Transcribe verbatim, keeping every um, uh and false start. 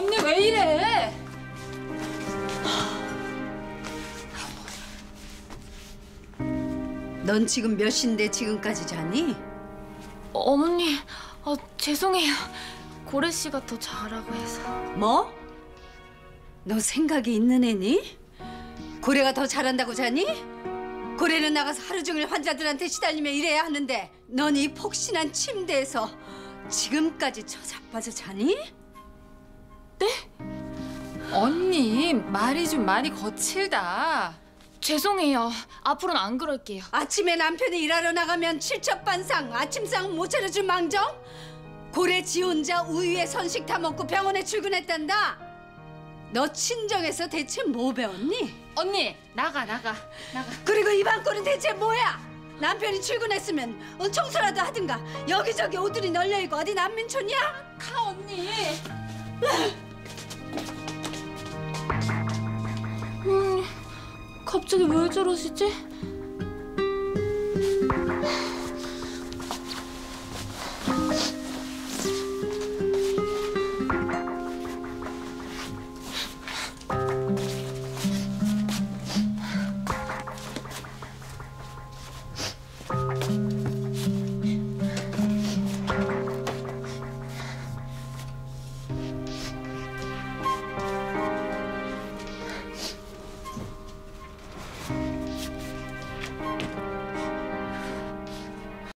언니 왜 이래? 넌 지금 몇 시인데 지금까지 자니? 어, 어머니, 어, 죄송해요. 고래 씨가 더 잘하고 해서. 뭐? 너 생각이 있는 애니? 고래가 더 잘한다고 자니? 고래는 나가서 하루 종일 환자들한테 시달리며 일해야 하는데 넌 이 폭신한 침대에서 지금까지 처자빠져 자니? 언니, 말이 좀 많이 거칠다. 죄송해요. 앞으로는 안 그럴게요. 아침에 남편이 일하러 나가면 칠첩반상 아침상 못 차려준 망정? 고래 지 혼자 우유에 선식 다 먹고 병원에 출근했단다. 너 친정에서 대체 뭐 배웠니? 언니, 나가, 나가, 나가. 그리고 이 방꼴은 대체 뭐야? 남편이 출근했으면 어, 청소라도 하든가. 여기저기 옷들이 널려있고 어디 난민촌이야? 가, 언니. 음, 갑자기 왜 저러시지?